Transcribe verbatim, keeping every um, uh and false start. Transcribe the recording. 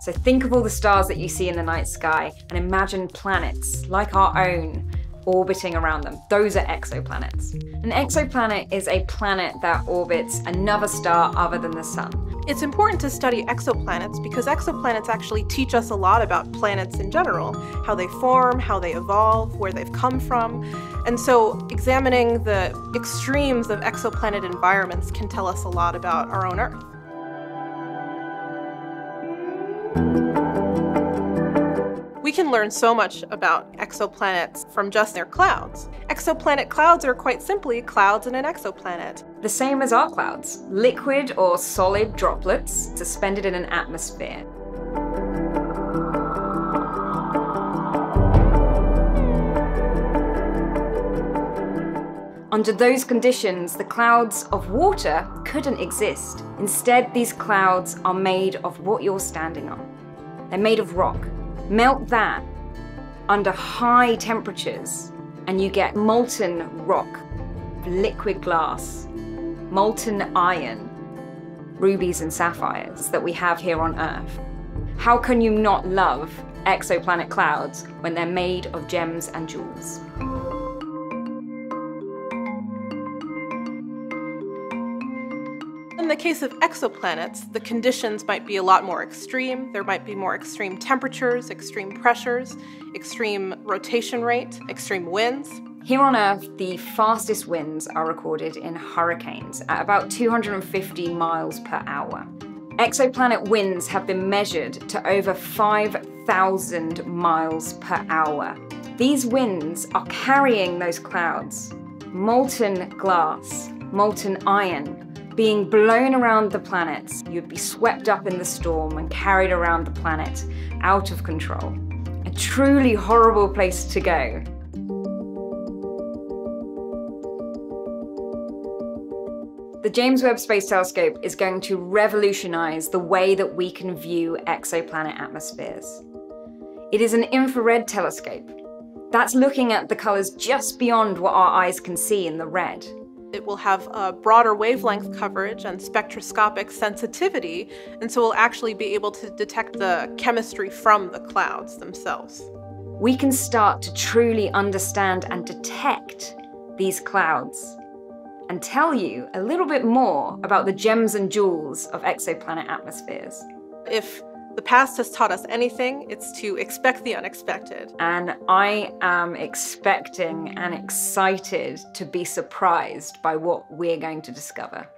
So think of all the stars that you see in the night sky and imagine planets like our own orbiting around them. Those are exoplanets. An exoplanet is a planet that orbits another star other than the sun. It's important to study exoplanets because exoplanets actually teach us a lot about planets in general, how they form, how they evolve, where they've come from. And so examining the extremes of exoplanet environments can tell us a lot about our own Earth. We can learn so much about exoplanets from just their clouds. Exoplanet clouds are quite simply clouds in an exoplanet. The same as our clouds, liquid or solid droplets suspended in an atmosphere. Under those conditions, the clouds of water couldn't exist. Instead, these clouds are made of what you're standing on. They're made of rock. Melt that under high temperatures and you get molten rock, liquid glass, molten iron, rubies and sapphires that we have here on Earth. How can you not love exoplanet clouds when they're made of gems and jewels? In the case of exoplanets, the conditions might be a lot more extreme. There might be more extreme temperatures, extreme pressures, extreme rotation rate, extreme winds. Here on Earth, the fastest winds are recorded in hurricanes at about two hundred fifty miles per hour. Exoplanet winds have been measured to over five thousand miles per hour. These winds are carrying those clouds, molten glass, molten iron, being blown around the planets. You'd be swept up in the storm and carried around the planet, out of control. A truly horrible place to go. The James Webb Space Telescope is going to revolutionize the way that we can view exoplanet atmospheres. It is an infrared telescope. That's looking at the colors just beyond what our eyes can see in the red. It will have a broader wavelength coverage and spectroscopic sensitivity, and so we'll actually be able to detect the chemistry from the clouds themselves. We can start to truly understand and detect these clouds and tell you a little bit more about the gems and jewels of exoplanet atmospheres. If the past has taught us anything, it's to expect the unexpected. And I am expecting and excited to be surprised by what we're going to discover.